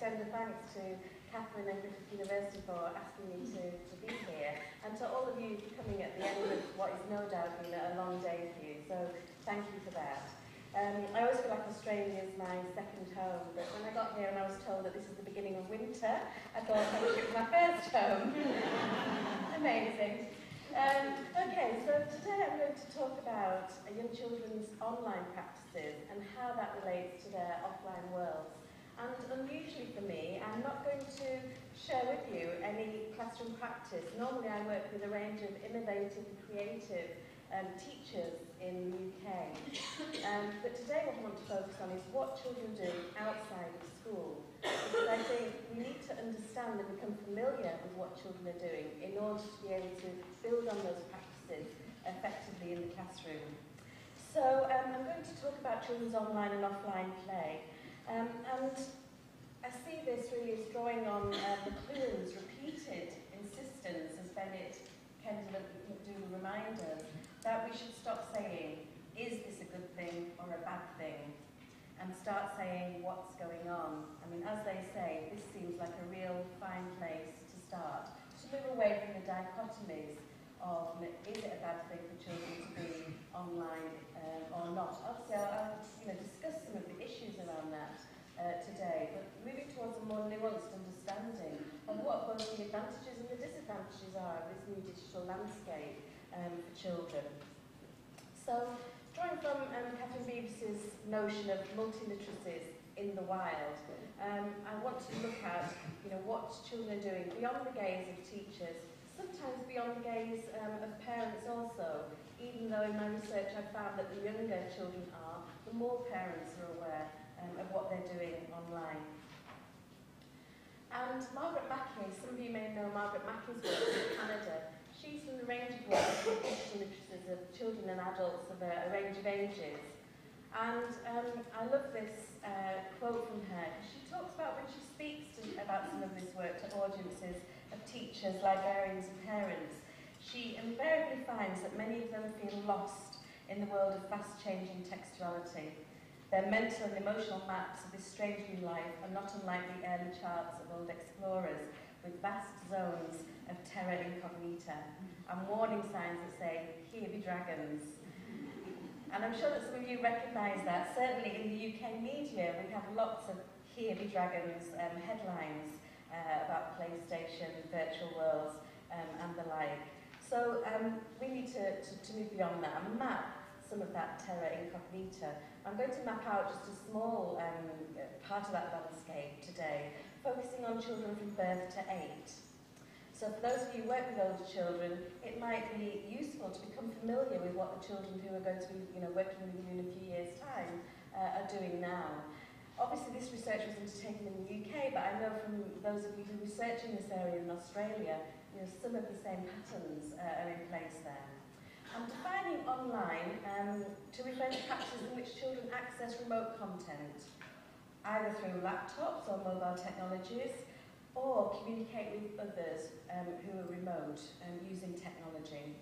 extend a thanks to Catherine and Griffith University for asking me to be here, and to all of you for coming at the end of what is no doubt been a long day for you, so thank you for that. I always feel like Australia is my second home, but when I got here and I was told that this is the beginning of winter, I thought I wish it was my first home. Amazing. Okay, so today I'm going to talk about young children's online practices and how that relates to their offline worlds. And unusually for me, I'm not going to share with you any classroom practice. Normally I work with a range of innovative and creative teachers in the UK. But today what I want to focus on is what children do outside of school. Because I think we need to understand and become familiar with what children are doing in order to be able to build on those practices effectively in the classroom. So I'm going to talk about children's online and offline play. And I see this really as drawing on McLuhan's repeated insistence, as Bennett Kendall do remind us, that we should stop saying, is this a good thing or a bad thing? And start saying, what's going on? I mean, as they say, this seems like a real fine place to start. To move away from the dichotomies of, is it a bad thing for children to be online or not? Obviously, I'll discuss some of the issues around that today, but moving towards a more nuanced understanding of what both the advantages and the disadvantages are of this new digital landscape for children. So, drawing from Catherine Beavis's notion of multi-literacies in the wild, I want to look at what children are doing beyond the gaze of teachers, sometimes beyond the gaze of parents also, even though in my research I've found that the younger children are, the more parents are aware of what they're doing online. And Margaret Mackey, some of you may know Margaret Mackey's work in Canada. She's done a range of work with digital literacies of children and adults of a range of ages. And I love this quote from her. She talks about when she speaks about some of this work to audiences of teachers, librarians and parents, she invariably finds that many of them feel lost in the world of fast-changing textuality. Their mental and emotional maps of this strange new life are not unlike the early charts of old explorers, with vast zones of terra incognita and warning signs that say, here be dragons. And I'm sure that some of you recognise that. Certainly in the UK media, we have lots of here be dragons headlines about PlayStation, virtual worlds, and the like. So we need to move beyond that and map some of that terra incognita. I'm going to map out just a small part of that landscape today, focusing on children from birth to 8. So for those of you who work with older children, it might be useful to become familiar with what the children who are going to be working with you in a few years' time are doing now. Obviously this research was undertaken in the UK, but I know from those of you who research in this area in Australia, some of the same patterns are in place there. I'm defining online to refer to practices in which children access remote content, either through laptops or mobile technologies, or communicate with others who are remote using technology.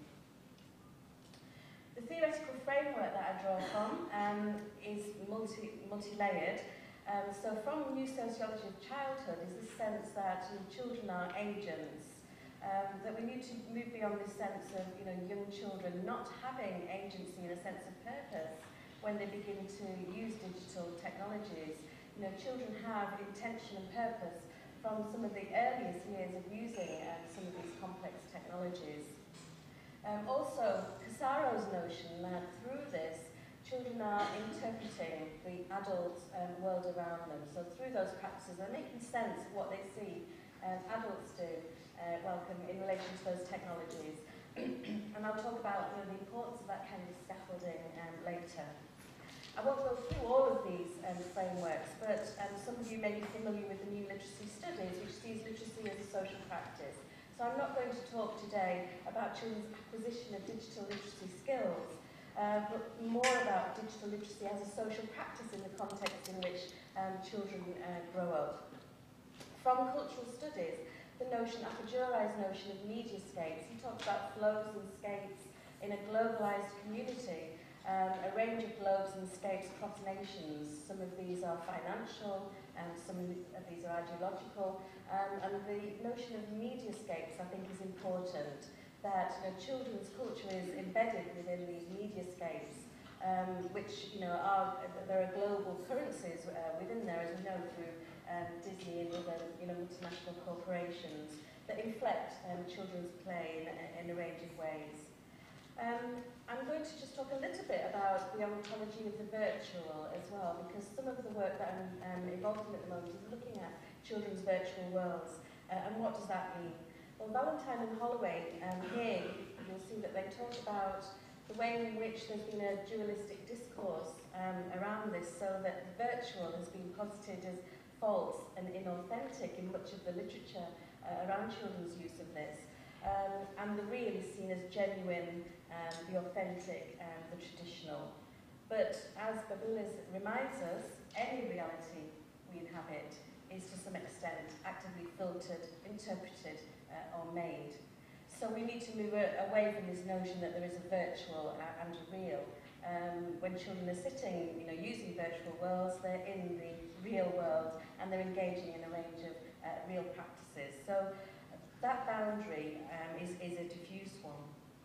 The theoretical framework that I draw from is multi-layered. So from New Sociology of Childhood is the sense that children are agents, that we need to move beyond this sense of young children not having agency and a sense of purpose when they begin to use digital technologies. Children have intention and purpose from some of the earliest years of using some of these complex technologies. Also, Casaro's notion that through this, children are interpreting the adult world around them. So through those practices, they're making sense of what they see adults do in relation to those technologies. And I'll talk about the importance of that kind of scaffolding later. I won't go through all of these frameworks, but some of you may be familiar with the new literacy studies, which sees literacy as a social practice. So I'm not going to talk today about children's acquisition of digital literacy skills, but more about digital literacy as a social practice in the context in which children grow up. From cultural studies, the notion, Apajurai's notion of mediascapes, he talks about flows and scapes in a globalised community, a range of globes and scapes across nations. Some of these are financial some of these are ideological, and the notion of mediascapes I think is important, that children's culture is embedded within these mediascapes, which are, there are global currencies within there, as we know, through Disney and other multinational corporations that inflect children's play in a range of ways. I'm going to just talk a little bit about the ontology of the virtual as well, because some of the work that I'm involved in at the moment is looking at children's virtual worlds, and what does that mean? Well, Valentine and Holloway, here you'll see that they talk about the way in which there's been a dualistic discourse around this, so that the virtual has been posited as false and inauthentic in much of the literature around children's use of this, and the real is seen as genuine, the authentic, the traditional. But as Babulis reminds us, any reality we inhabit is to some extent actively filtered, interpreted, or made. So we need to move away from this notion that there is a virtual and a real. When children are sitting, using virtual worlds, they're in the real world and they're engaging in a range of real practices. So that boundary is a diffuse one.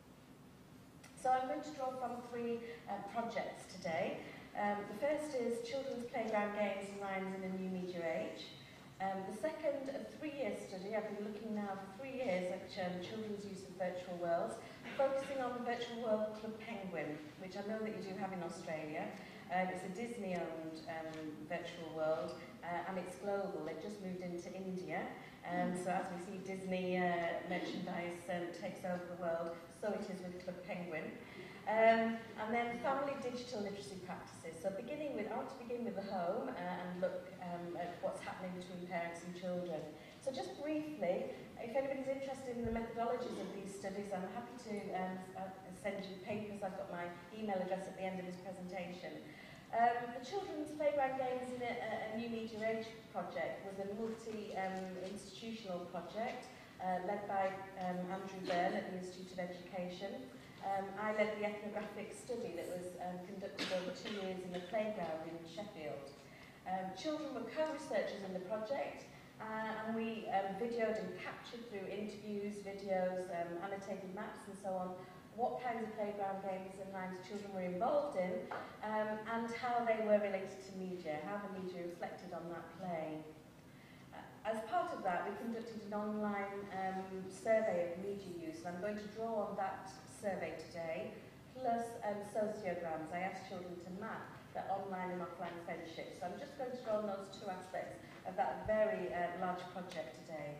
So I'm going to draw from three projects today. The first is Children's Playground Games and Rhymes in a New Media Age. The second, a 3-year study. I've been looking now for 3 years at children's use of virtual worlds, focusing on the virtual world Club Penguin, which I know that you do have in Australia. It's a Disney-owned virtual world, and it's global. They've just moved into India. So as we see Disney merchandise takes over the world, so it is with Club Penguin. And then family digital literacy practices. So I want to begin with the home and look at what's happening between parents and children. So just briefly, if anybody's interested in the methodologies of these studies, I'm happy to send you papers. I've got my email address at the end of this presentation. The Children's Playground Games in a New Media Age project was a multi-institutional project led by Andrew Byrne at the Institute of Education. I led the ethnographic study that was conducted over 2 years in a playground in Sheffield. Children were co-researchers in the project, and we videoed and captured through interviews, videos, annotated maps and so on, what kinds of playground games and rhymes children were involved in, and how they were related to media, how the media reflected on that play. As part of that, we conducted an online survey of media use, and I'm going to draw on that survey today, plus sociograms. I asked children to map their online and offline friendships. So I'm just going to draw on those two aspects of that very large project today.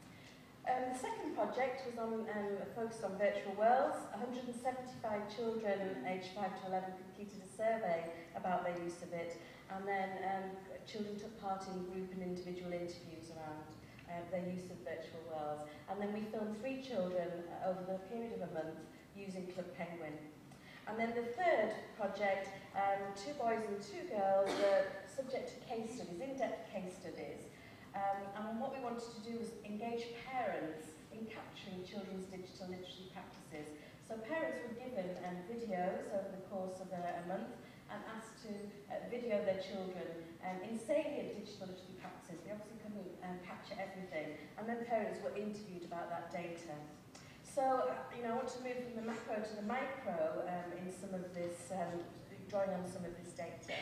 The second project was focused on virtual worlds. 175 children aged 5 to 11 completed a survey about their use of it, and then children took part in group and individual interviews around their use of virtual worlds. And then we filmed 3 children over the period of a month using Club Penguin. And then the third project, 2 boys and 2 girls were subject to case studies, in-depth case studies. And what we wanted to do was engage parents in capturing children's digital literacy practices. So parents were given videos over the course of a month and asked to video their children in salient digital literacy practices. They obviously couldn't capture everything. And then parents were interviewed about that data. So, I want to move from the macro to the micro in some of this, drawing on some of this data.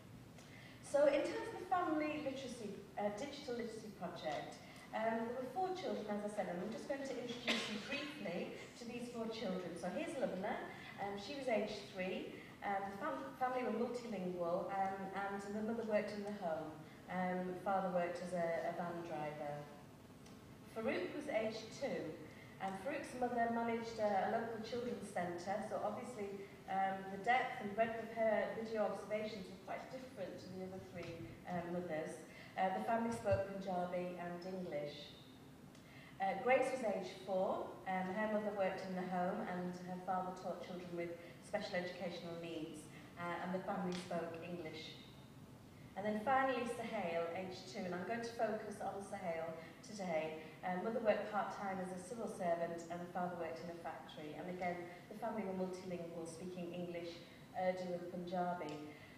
So in terms of the family literacy, digital literacy project, there were 4 children, as I said, and I'm just going to introduce you briefly to these 4 children. So here's Lubna, she was aged 3, the family were multilingual, and the mother worked in the home, the father worked as a van driver. Farouk was aged 2, and Farouk's mother managed a local children's centre, so obviously the depth and breadth of her video observations were quite different to the other 3 mothers. The family spoke Punjabi and English. Grace was aged 4, her mother worked in the home and her father taught children with special educational needs, and the family spoke English. And then finally Sahel, aged 2, and I'm going to focus on Sahel today. Mother worked part-time as a civil servant and the father worked in a factory. And again, the family were multilingual, speaking English, Urdu and Punjabi.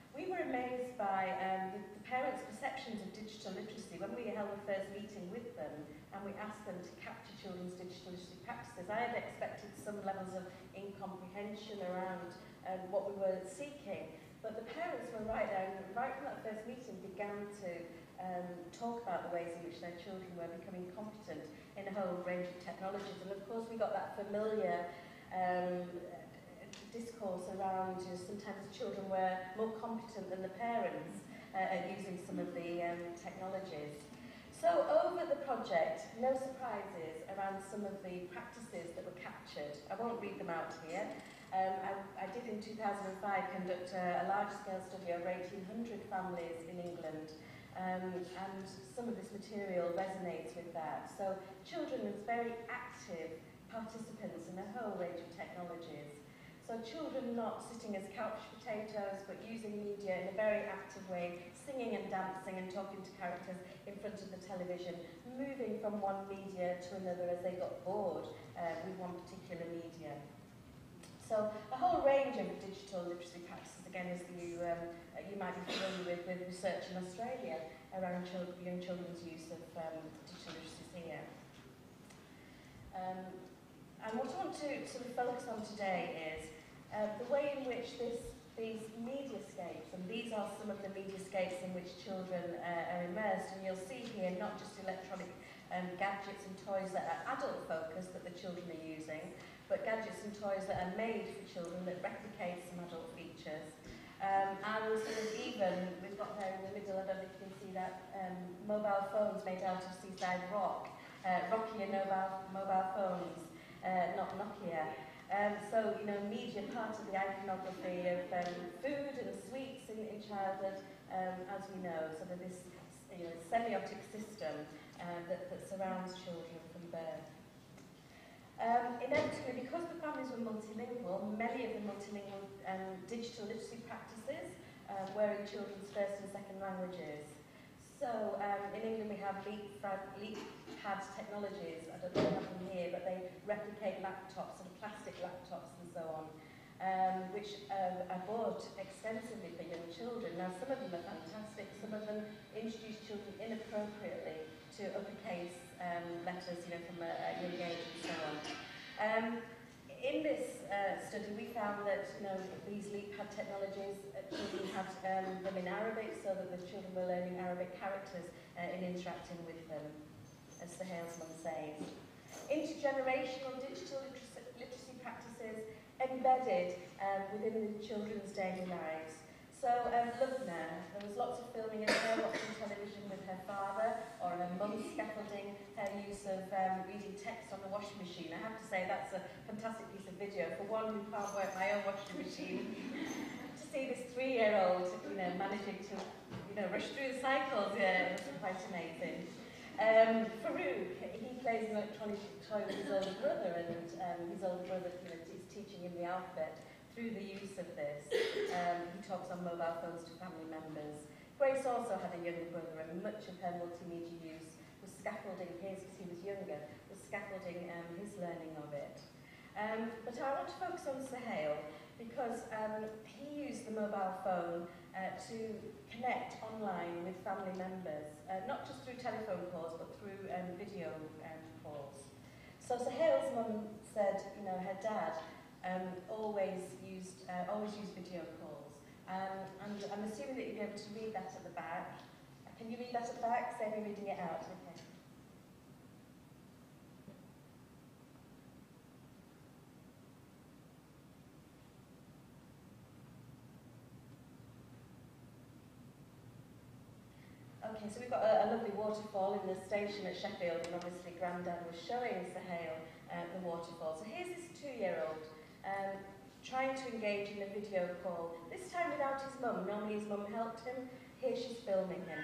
We were amazed by the parents' perceptions of digital literacy when we held the first meeting with them and we asked them to capture children's digital literacy practices. I had expected some levels of incomprehension around what we were seeking, but the parents were right from that first meeting began to talk about the ways in which their children were becoming competent in a whole range of technologies. And of course we got that familiar discourse around sometimes children were more competent than the parents at using some of the technologies. So over the project, no surprises around some of the practices that were captured. I won't read them out here. I did in 2005 conduct a large-scale study over 1,800 families in England, and some of this material resonates with that. So children as very active participants in a whole range of technologies. So children not sitting as couch potatoes, but using media in a very active way, singing and dancing and talking to characters in front of the television, moving from one media to another as they got bored with one particular media. So a whole range of digital literacy practices, again, as you might be familiar with research in Australia around young children's use of digital literacy here. And what I want to sort of focus on today is the way in which these mediascapes, and these are some of the mediascapes in which children are immersed, and you'll see here not just electronic gadgets and toys that are adult focused that the children are using, but gadgets and toys that are made for children that replicate some adult features. And sort of even, we've got there in the middle, I don't know if you can see that, mobile phones made out of seaside rock, Nokia mobile phones, not Nokia. So, you know, media part of the iconography of food and sweets in childhood, as we know, sort of this semiotic system that surrounds children from birth. Inevitably, because the families were multilingual, many of the multilingual digital literacy practices were in children's first and second languages. So in England we have LeapPad technologies, I don't know if I have them here, but they replicate laptops, sort of plastic laptops and so on, which are bought extensively for young children. Now some of them are fantastic, some of them introduce children inappropriately to uppercase letters, you know, from a young age and so on. In this study, we found that, you know, these LeapPad technologies, children had them in Arabic, so that the children were learning Arabic characters in interacting with them, as the Hale's mum says. Intergenerational digital literacy practices embedded within the children's daily lives. So, Lubna, there was lots of filming of her watching television with her father, or her mum scaffolding her use of reading text on the washing machine. I have to say that's a fantastic piece of video for one who can't work my own washing machine. To see this 3-year-old, you know, managing to, you know, rush through the cycles, yeah, it was quite amazing. Farouk, he plays an electronic toy with his older brother, and his older brother, you know, is teaching him the alphabet. Through the use of this, he talks on mobile phones to family members. Grace also had a younger brother, and much of her multimedia use was scaffolding his, because he was younger, was scaffolding his learning of it. But I want to focus on Sahel, because he used the mobile phone to connect online with family members, not just through telephone calls, but through video calls. So Sahel's mum said, you know, her dad always used video calls. And I'm assuming that you'll be able to read that at the back. Can you read that at the back? Say me reading it out. Okay. Okay, so we've got a lovely waterfall in the station at Sheffield, and obviously Grandad was showing Sahel the waterfall. So here's this 2-year-old trying to engage in a video call, this time without his mum. Normally his mum helped him. Here she's filming him.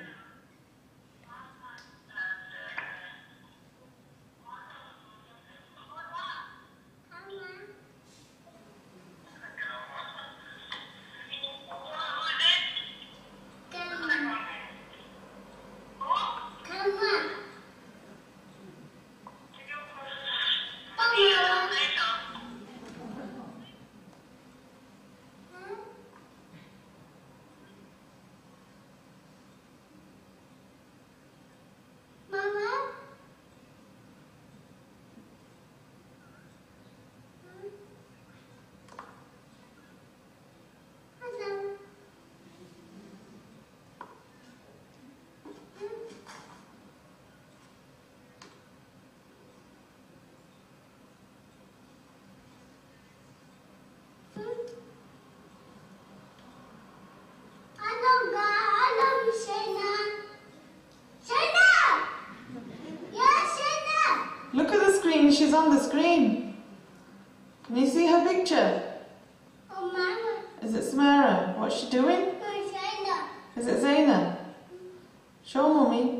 doing? She's on the screen. Can you see her picture? Oh, Mama. Is it Samara? What's she doing? Zaina. Is it Zaina? Show Mummy.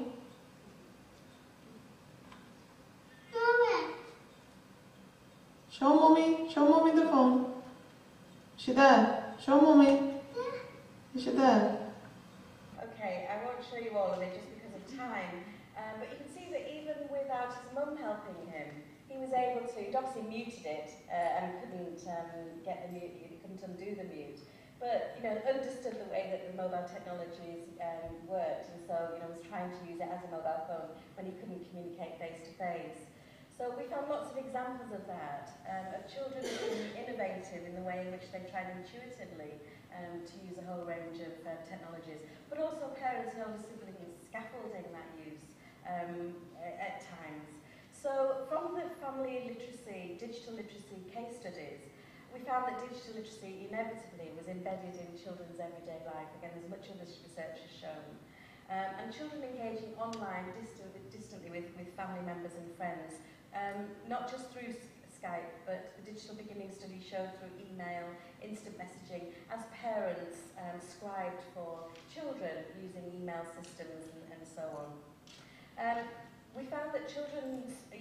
Mama. Show Mummy. Show Mummy the phone. Is she there? Show Mummy. Is she there? Okay, I won't show you all of it just because of time, but you can see that even without his mum helping him, he was able to, he'd obviously muted it and couldn't get the mute, he couldn't undo the mute, but, you know, understood the way that the mobile technologies worked, and so, you know, was trying to use it as a mobile phone when he couldn't communicate face to face. So we found lots of examples of that, of children being innovative in the way in which they tried intuitively to use a whole range of technologies, but also parents and older siblings scaffolding that use at times. So from the family literacy, digital literacy case studies, we found that digital literacy inevitably was embedded in children's everyday life. Again, as much of this research has shown. And children engaging online distantly with family members and friends, not just through Skype, but the digital beginning study showed through email, instant messaging, as parents scribed for children using email systems and so on. We found that children under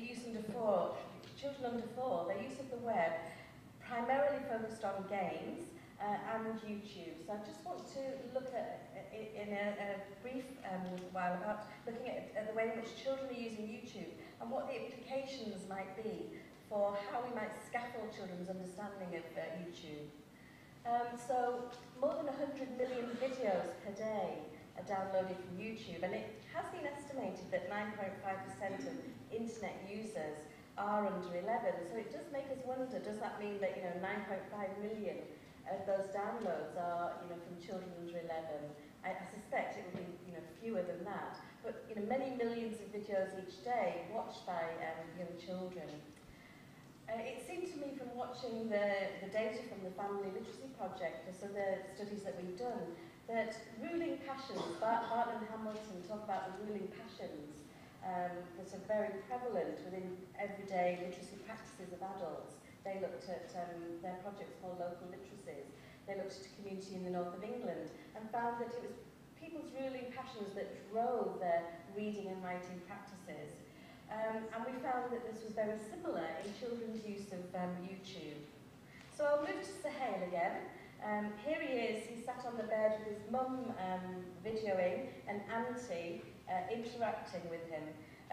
4, their use of the web primarily focused on games and YouTube. So I just want to look at in a brief while about looking at the way in which children are using YouTube and what the implications might be for how we might scaffold children's understanding of YouTube. So more than 100 million videos per day are downloaded from YouTube, and it has been estimated that 9.5% of internet users are under 11. So it does make us wonder, does that mean that 9.5 million of those downloads are from children under 11? I suspect it will be fewer than that, but many millions of videos each day watched by young children. It seemed to me from watching the data from the Family Literacy Project, so the studies that we've done, that ruling passions, Bartlett and Hamilton talk about the ruling passions that are very prevalent within everyday literacy practices of adults. They looked at their projects called Local Literacies. They looked at a community in the north of England and found that it was people's ruling passions that drove their reading and writing practices. And we found that this was very similar in children's use of YouTube. So I'll move to Sahel again. Here he is, he's sat on the bed with his mum videoing and auntie interacting with him.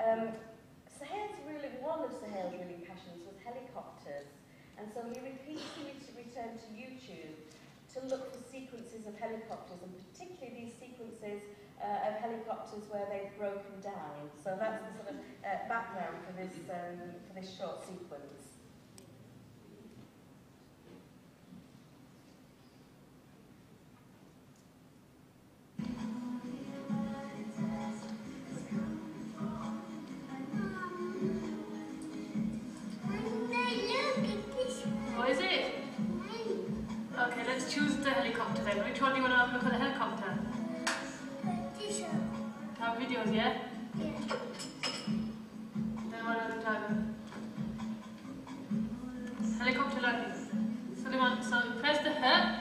One of Sahel's ruling passions was helicopters, and so he repeatedly returned to YouTube to look for sequences of helicopters, and particularly these sequences of helicopters where they've broken down. So that's the sort of background for this short sequence. What is it? Okay, let's choose the helicopter then. Which one do you want to look at the helicopter? Have videos, yeah? Yeah. Then what other time? Helicopter landing. So press the H.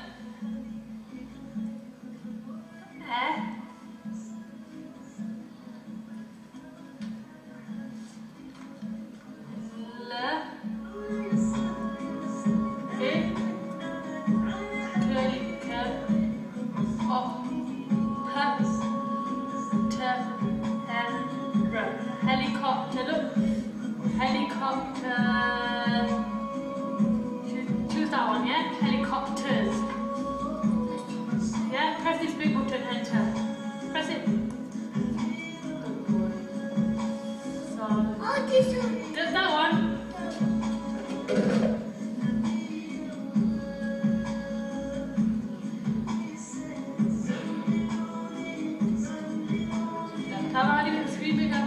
Helicopter, look. Helicopter. Choose that one, yeah? Helicopters. Yeah? Press this big button, enter. Press it. Good boy. So, just that one. How about you can screen bigger?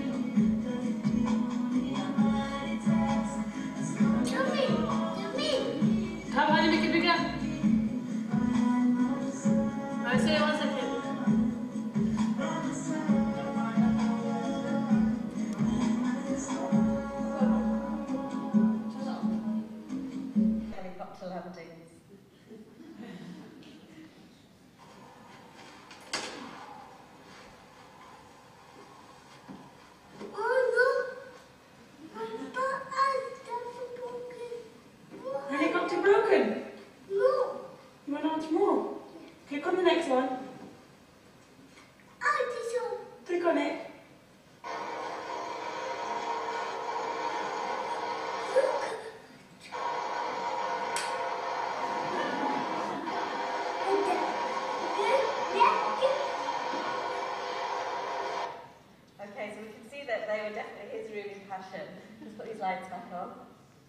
How about you make it bigger? I say 1 second. definitely his ruling passion. Let's put his lights back on.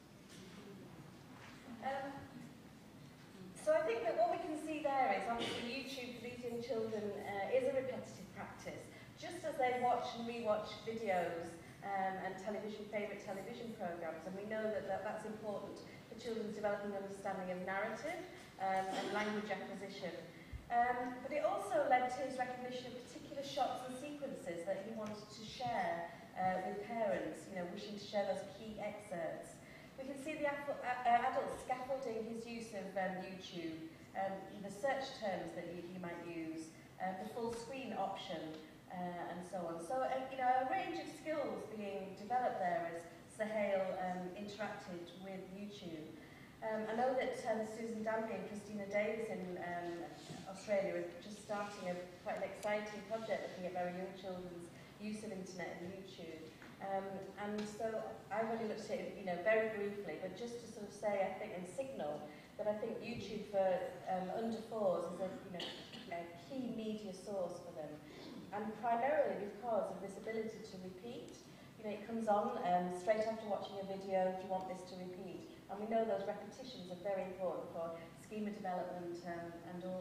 So I think that what we can see there is obviously YouTube for these young children is a repetitive practice. Just as they watch and rewatch videos and favourite television programmes, and we know that that's important for children's developing understanding of narrative and language acquisition. But it also led to his recognition of particular shots and sequences that he wanted to share with parents, wishing to share those key excerpts. We can see the adult scaffolding his use of YouTube, the search terms that he might use, the full screen option, and so on. So, a range of skills being developed there as Sahel interacted with YouTube. I know that Susan Danby and Christina Davis in Australia are just starting quite an exciting project looking at very young children's use of internet and YouTube. And so I've only looked at it, very briefly, but just to sort of say, I think, and signal that I think YouTube for under fours is a key media source for them, and primarily because of this ability to repeat. It comes on straight after watching a video. Do you want this to repeat? And we know those repetitions are very important for schema development and all,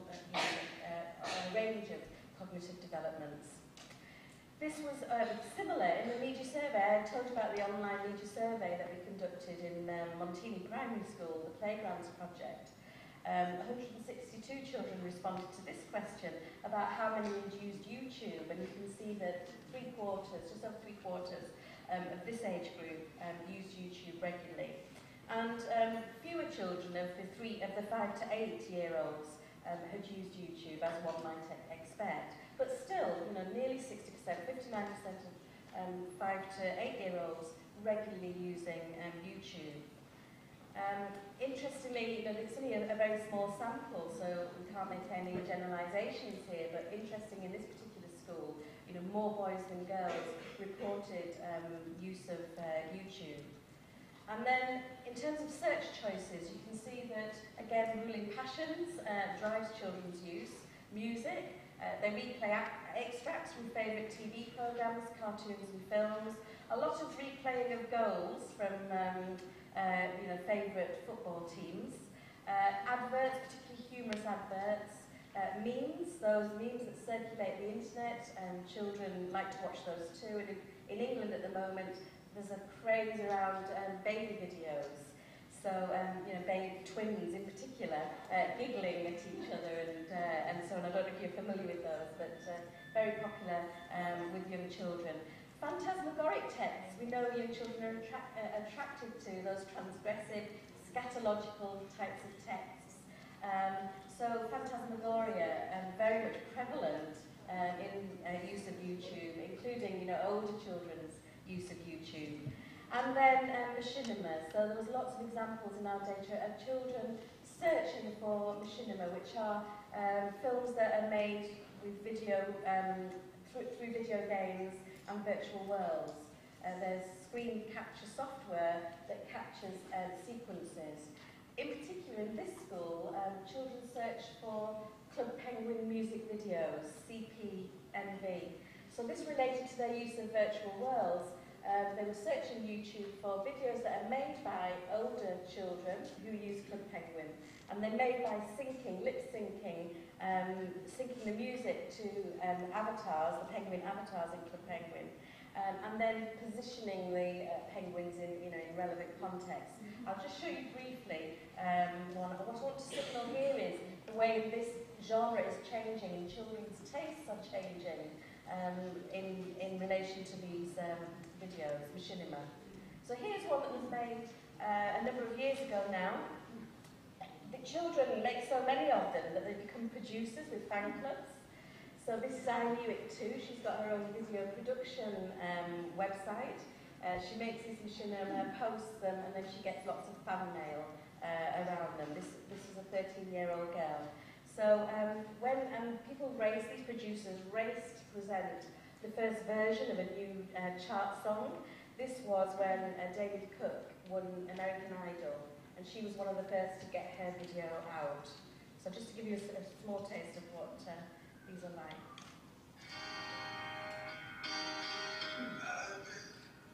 a range of cognitive developments. This was similar in the media survey. I told you about the online media survey that we conducted in Montini Primary School, the Playgrounds Project. 162 children responded to this question about how many had used YouTube, and you can see that just over three quarters of this age group used YouTube regularly. And fewer children of the 5 to 8 year olds had used YouTube, as one might expect. But still, nearly 60%, 59% of 5 to 8 year olds regularly using YouTube. Interestingly, it's only a very small sample, so we can't make any generalizations here, but interesting in this particular school, more boys than girls reported use of YouTube. And then, in terms of search choices, you can see that, again, ruling passions drives children's use. Music, they replay extracts from favourite TV programmes, cartoons and films. A lot of replaying of goals from favourite football teams. Adverts, particularly humorous adverts. Memes, those memes that circulate the internet, and children like to watch those too. And in England at the moment, there's a craze around baby videos. So, baby twins in particular, giggling at each other and so on. I don't know if you're familiar with those, but very popular with young children. Phantasmagoric texts. We know young children are attracted to those transgressive, scatological types of texts. So phantasmagoria very much prevalent in use of YouTube, including older children's use of YouTube. And then machinima. So there was lots of examples in our data of children searching for machinima, which are films that are made with video through video games and virtual worlds. There's screen capture software that captures sequences. In particular, in this school, children search for Club Penguin music videos, CPMV. So this related to their use of virtual worlds. They were searching YouTube for videos that are made by older children who use Club Penguin. And they're made by lip syncing, syncing the music to avatars, the penguin avatars in Club Penguin. And then positioning the penguins in relevant contexts. I'll just show you briefly one. But what I want to signal here is the way this genre is changing and children's tastes are changing in relation to these videos, machinima. So here's one that was made a number of years ago now. The children make so many of them that they become producers with fan clubs. So this is I Knew It Too. She's got her own video production website. She makes these machinima, posts them, and then she gets lots of fan mail around them. This is a 13-year-old girl. So these producers race to present the first version of a new chart song. This was when David Cook won American Idol, and she was one of the first to get her video out. So just to give you a small taste of what these are like.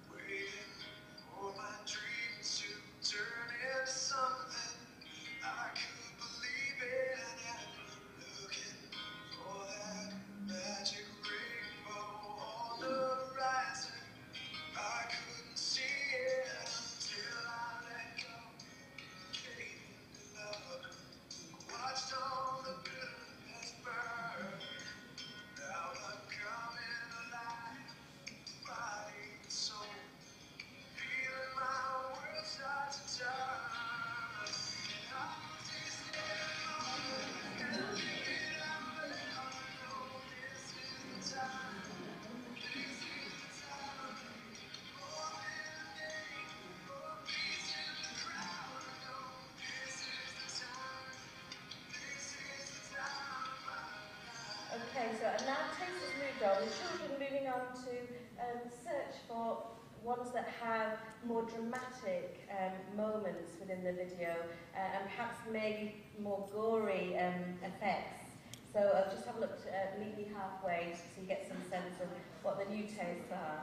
go. And children moving on to search for ones that have more dramatic moments within the video and perhaps maybe more gory effects. So I'll just have a look at Meet Me Halfway so you get some sense of what the new tastes are.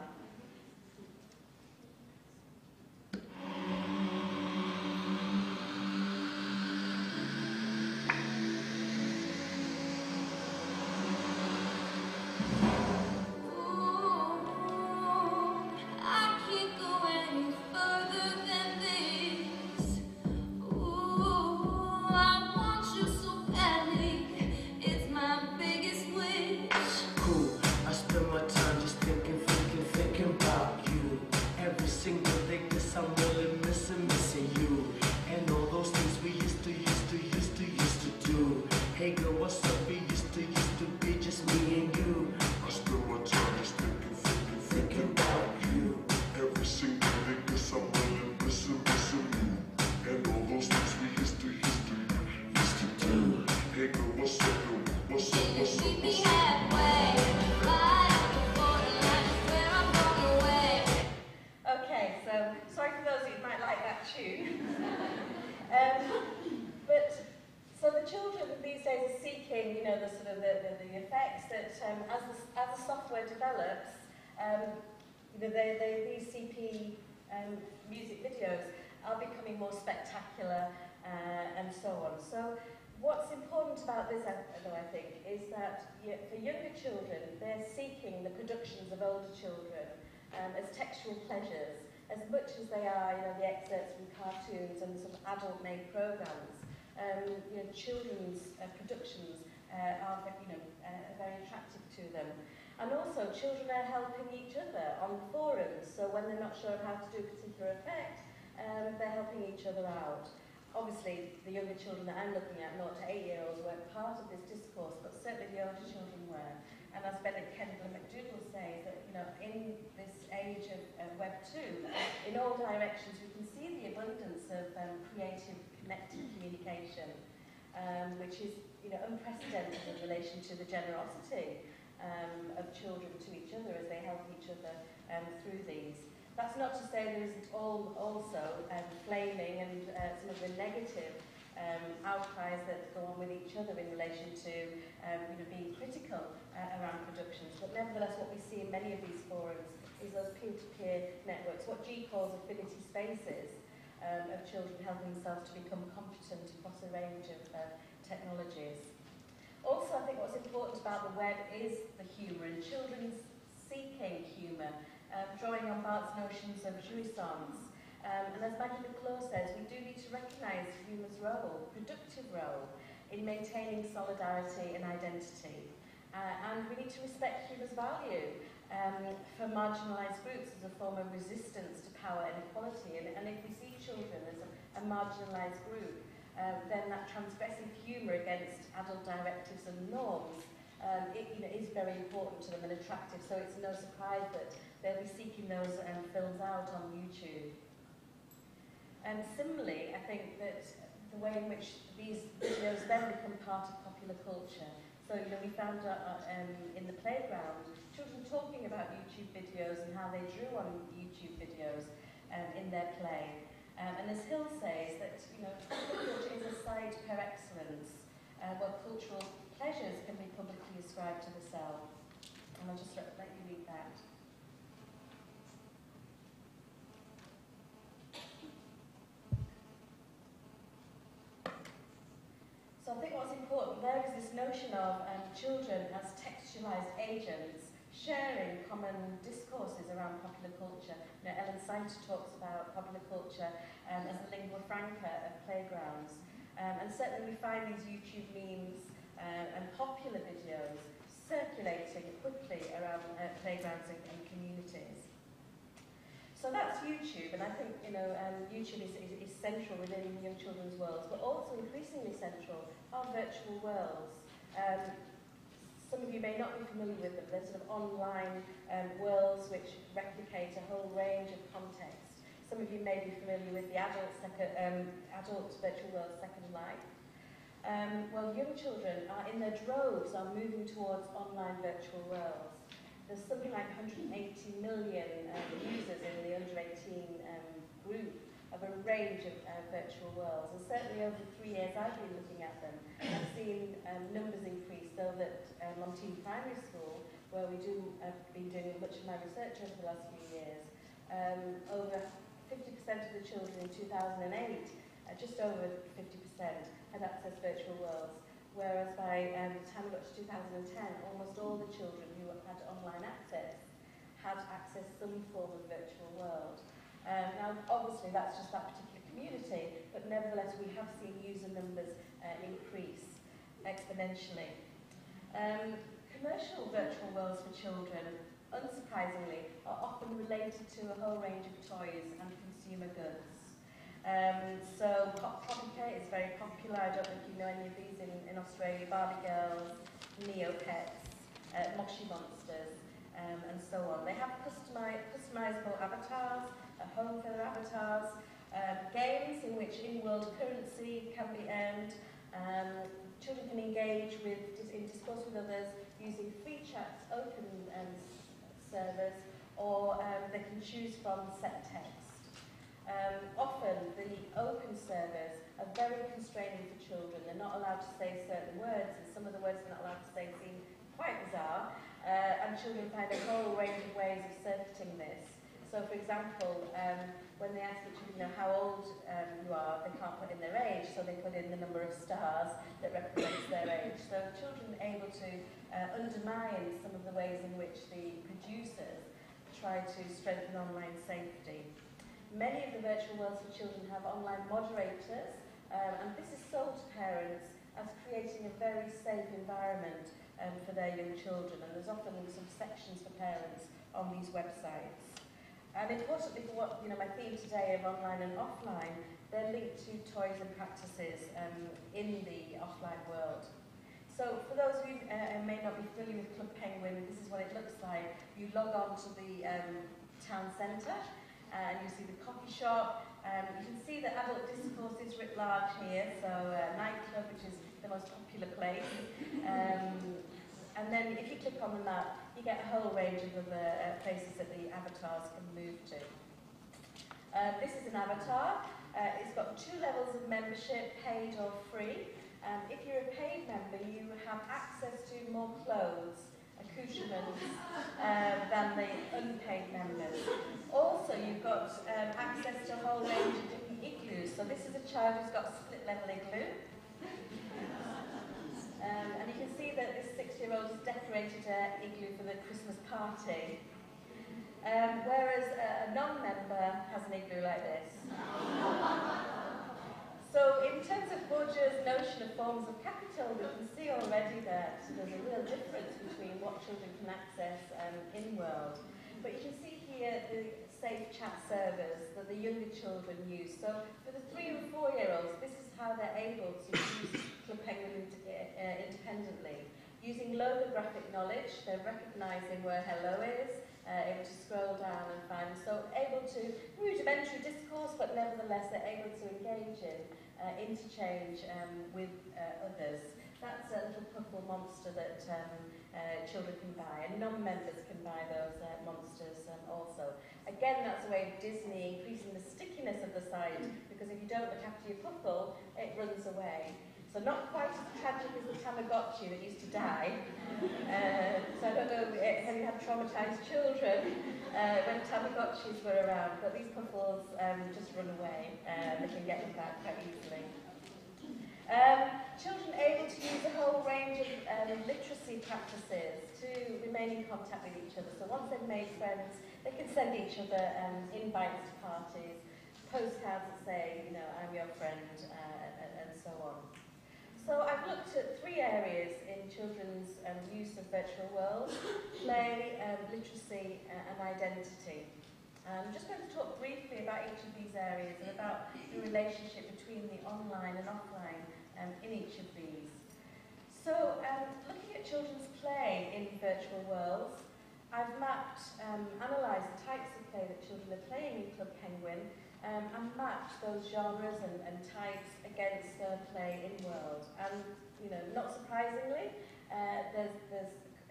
As the software develops, these CP music videos are becoming more spectacular and so on. So what's important about this, though, I think, is that for younger children, they're seeking the productions of older children as textual pleasures, as much as they are, the excerpts from cartoons and some adult-made programs. Children's productions are very attractive to them. And also, children are helping each other on forums, so when they're not sure of how to do a particular effect, they're helping each other out. Obviously, the younger children that I'm looking at, 0 to 8-year-olds, weren't part of this discourse, but certainly the older children were. And as Bennett Kendall McDougall says, that in this age of Web 2, in all directions, we can see the abundance of creative, connected communication, which is unprecedented in relation to the generosity of children to each other as they help each other through these. That's not to say there isn't also flaming and some of the negative outcries that go on with each other in relation to being critical around productions. But nevertheless, what we see in many of these forums is those peer-to-peer networks, what G calls affinity spaces, of children helping themselves to become competent across a range of technologies. Also, I think what's important about the web is the humour, and children seeking humour, drawing on Barthes' notions of jouissance. And as Maggie McClure says, we do need to recognise humour's role, productive role, in maintaining solidarity and identity. And we need to respect humour's value for marginalised groups as a form of resistance to power and equality. And if we see children as a marginalised group, then that transgressive humour against adult directives and norms is very important to them and attractive, so it's no surprise that they'll be seeking those films out on YouTube. And similarly, I think that the way in which these videos then become part of popular culture. So, we found in the playground, children talking about YouTube videos and how they drew on YouTube videos in their play. And as Hill says, that culture is a site per excellence, where cultural pleasures can be publicly ascribed to the self. And I'll just let you read that. So I think what's important there is this notion of children as textualised agents sharing common discourses around popular culture. Ellen Sainter talks about popular culture as the lingua franca of playgrounds. And certainly we find these YouTube memes and popular videos circulating quickly around playgrounds and communities. So that's YouTube, and I think YouTube is central within young children's worlds, but also increasingly central are virtual worlds. Some of you may not be familiar with them. They're sort of online worlds which replicate a whole range of contexts. Some of you may be familiar with the adult virtual world Second Life. Well, young children are in their droves are moving towards online virtual worlds. there's something like 180 million users in the under 18 group of a range of virtual worlds. And certainly over the 3 years I've been looking at them, I've seen numbers increase, so that on Teen Primary School, where I've been doing much of my research over the last few years, over 50% of the children in 2008, just over 50%, had accessed virtual worlds, whereas by the time we got to 2010, almost all the children who had online access had accessed some form of virtual world. Now, obviously, that's just that particular community, but nevertheless, we have seen user numbers increase exponentially. Commercial virtual worlds for children, unsurprisingly, are often related to a whole range of toys and consumer goods. So Pop Pocket is very popular. I don't know if you know any of these in Australia. Barbie Girls, Neopets, Moshi Monsters, and so on. They have customizable avatars, a home for their avatars, games in which in-world currency can be earned. Children can engage in discourse with others using free chats, open servers, or they can choose from set text. Often the open servers are very constraining for children. They're not allowed to say certain words, and some of the words they're not allowed to say seem quite bizarre, and children find a whole range of ways of circuiting this. So, for example, when they ask the children how old you are, they can't put in their age, so they put in the number of stars that represents their age. So children are able to undermine some of the ways in which the producers try to strengthen online safety. Many of the virtual worlds for children have online moderators, and this is sold to parents as creating a very safe environment for their young children, and there's often some sections for parents on these websites. And importantly, for what my theme today of online and offline, they're linked to toys and practices in the offline world. So for those who may not be familiar with Club Penguin, this is what it looks like. You log on to the town centre, and you see the coffee shop. You can see the adult discourse is writ large here, so nightclub, which is the most popular place. And then if you click on the map, you get a whole range of other places that the avatars can move to. This is an avatar. It's got 2 levels of membership, paid or free. If you're a paid member, you have access to more clothes, accoutrements, than the unpaid members. Also, you've got access to a whole range of different igloos. So this is a child who's got a split-level igloo. And you can see that this 6-year-old has decorated an igloo for the Christmas party, whereas a non-member has an igloo like this. So in terms of Bourdieu's notion of forms of capital, we can see already that there's a real difference between what children can access in-world. But you can see here the safe chat servers that the younger children use. So for the 3- and 4-year-olds, this is how they're able to use Club Penguin independently. Using logographic knowledge, they're recognising where hello is, able to scroll down and find, so able to rudimentary discourse, but nevertheless they're able to engage in interchange with others. That's a little puffle monster that children can buy, and non-members can buy those monsters also. Again, that's a way of Disney increasing the stickiness of the site, because if you don't look after your puffle, it runs away. So not quite as tragic as the Tamagotchi that used to die. So I don't know, have you had traumatised children when Tamagotchis were around? But these puffles just run away. They can get them back quite easily. Children able to use a whole range of literacy practices to remain in contact with each other. So once they've made friends, they can send each other invites to parties, postcards that say, I'm your friend, and so on. So I've looked at 3 areas in children's use of virtual worlds: play, literacy, and identity. I'm just going to talk briefly about each of these areas and about the relationship between the online and offline in each of these. So looking at children's play in virtual worlds, I've mapped, analysed the types of play that children are playing in Club Penguin, and mapped those genres and types against their play in world. And not surprisingly, there's a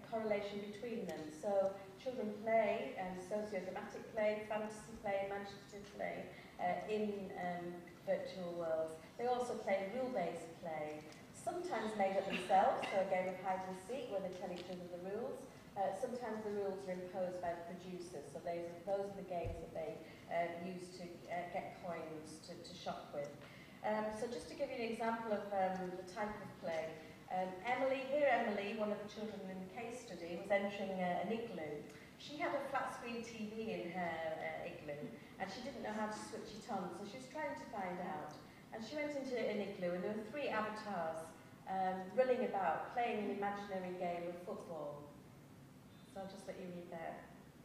correlation between them. So children play socio-dramatic play, fantasy play, imaginative play in virtual worlds. They also play rule-based play, sometimes made up themselves, so a game of hide and seek where they tell each other the rules. Sometimes the rules are imposed by the producers, so those are the games that they use to get coins to shop with. So just to give you an example of the type of play, Emily, one of the children in the case study, was entering an igloo. She had a flat screen TV in her igloo, and she didn't know how to switch it on, so she was trying to find out. And she went into an igloo, and there were 3 avatars running about, playing an imaginary game of football. So I'll just let you read that.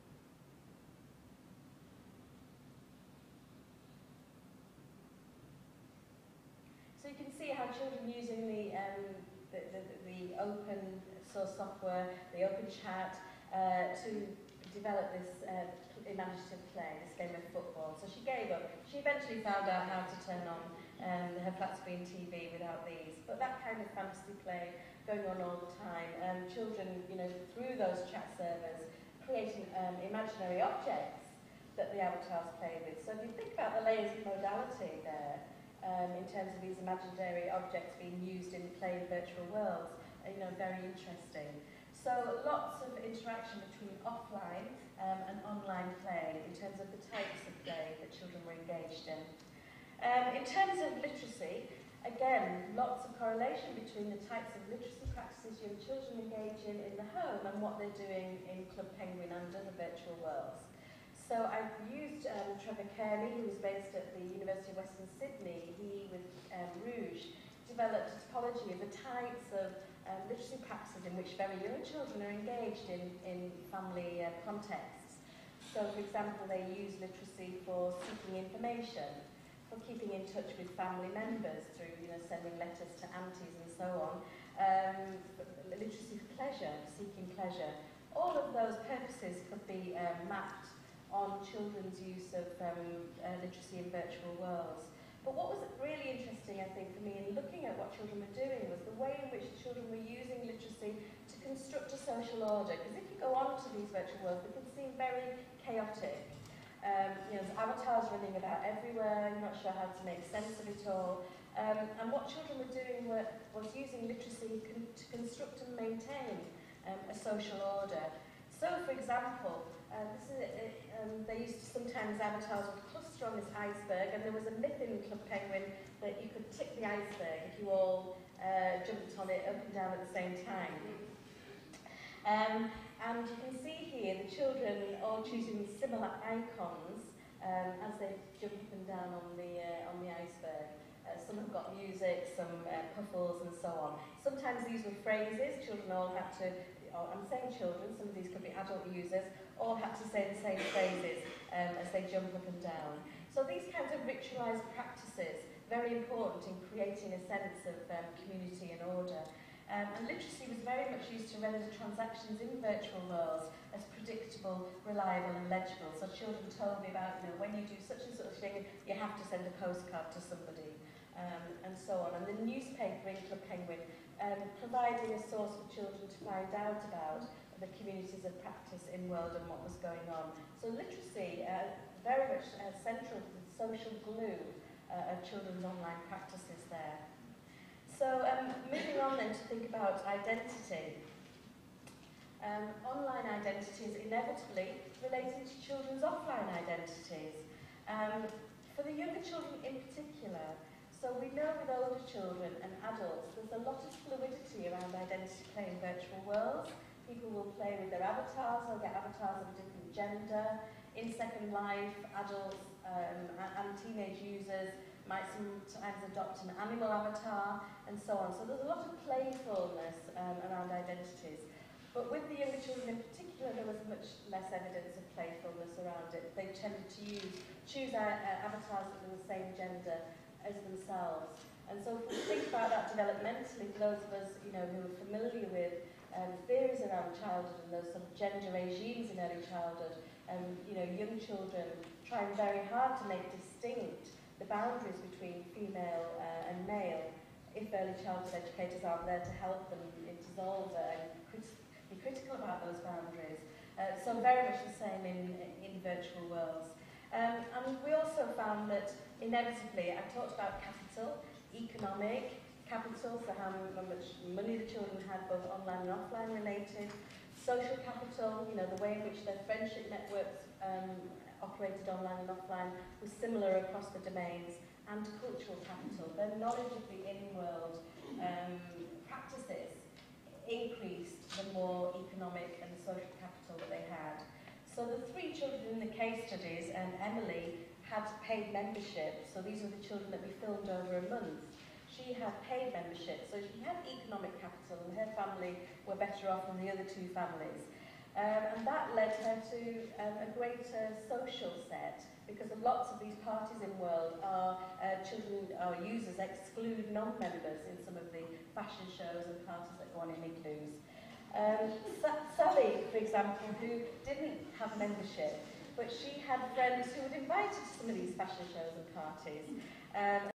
So you can see how children using the open source software, the open chat, to develop this imaginative play, this game of football. So she gave up. She eventually found out how to turn on her flat screen TV without these. But that kind of fantasy play going on all the time. Children, through those chat servers, creating imaginary objects that the avatars play with. So if you think about the layers of modality there, in terms of these imaginary objects being used in play in virtual worlds, very interesting. So lots of interaction between offline and online play in terms of the types of play that children were engaged in. In terms of literacy, again, lots of correlation between the types of literacy practices young children engage in the home and what they're doing in Club Penguin and other virtual worlds. So I've used Trevor Kearney, who was based at the University of Western Sydney. He, with Rouge, developed a typology of the types of literacy practices in which very young children are engaged in family contexts. So, for example, they use literacy for seeking information, for keeping in touch with family members through, sending letters to aunties and so on. Literacy for pleasure, seeking pleasure. All of those purposes could be mapped on children's use of literacy in virtual worlds. But what was really interesting, I think, for me in looking at what children were doing was the way in which children were using literacy to construct a social order. Because if you go on to these virtual worlds, they can seem very chaotic. There's avatars running about everywhere, you're not sure how to make sense of it all. And what children were doing was using literacy to construct and maintain a social order. So, for example, they used to sometimes avatars would cluster on this iceberg, and there was a myth in Club Penguin that you could tip the iceberg if you all jumped on it up and down at the same time. And you can see here the children all choosing similar icons as they jump up and down on the iceberg. Some have got music, some puffles, and so on. Sometimes these were phrases. Children all had to. I'm saying children, some of these could be adult users, all had to say the same phrases as they jump up and down. So these kinds of ritualised practices, very important in creating a sense of community and order. And literacy was very much used to render transactions in virtual worlds as predictable, reliable and legible. So children told me about, when you do such and such thing, you have to send a postcard to somebody, and so on. And the newspaper in Club Penguin providing a source for children to find out about the communities of practice in world and what was going on. So literacy, very much central to the social glue of children's online practices there. So moving on then to think about identity. Online identity is inevitably related to children's offline identities. For the younger children in particular, so we know with older children and adults, there's a lot of fluidity around identity play in virtual worlds. People will play with their avatars, they'll get avatars of a different gender. In Second Life, adults and teenage users might sometimes adopt an animal avatar, and so on. So there's a lot of playfulness around identities. But with the younger children in particular, there was much less evidence of playfulness around it. They tended to choose avatars that were the same gender as themselves. And so if we think about that developmentally, for those of us who are familiar with theories around childhood and those sort of gender regimes in early childhood, young children trying very hard to make distinct the boundaries between female and male if early childhood educators aren't there to help them dissolve be critical about those boundaries. So very much the same in virtual worlds. And we also found that inevitably, I talked about capital, economic capital, so how much money the children had, both online and offline related, social capital, you know, the way in which their friendship networks operated online and offline was similar across the domains, and cultural capital, their knowledge of the in-world practices increased the more economic and social capital that they had. So the 3 children in the case studies, and Emily had paid membership, so these are the children that we filmed over a month. She had paid membership, so she had economic capital, and her family were better off than the other 2 families. And that led her to a greater social set, because lots of these parties in the world are children or users exclude non-members in some of the fashion shows and parties that go on in igloos. Sally, for example, who didn't have membership, but she had friends who would invite her to some of these fashion shows and parties. And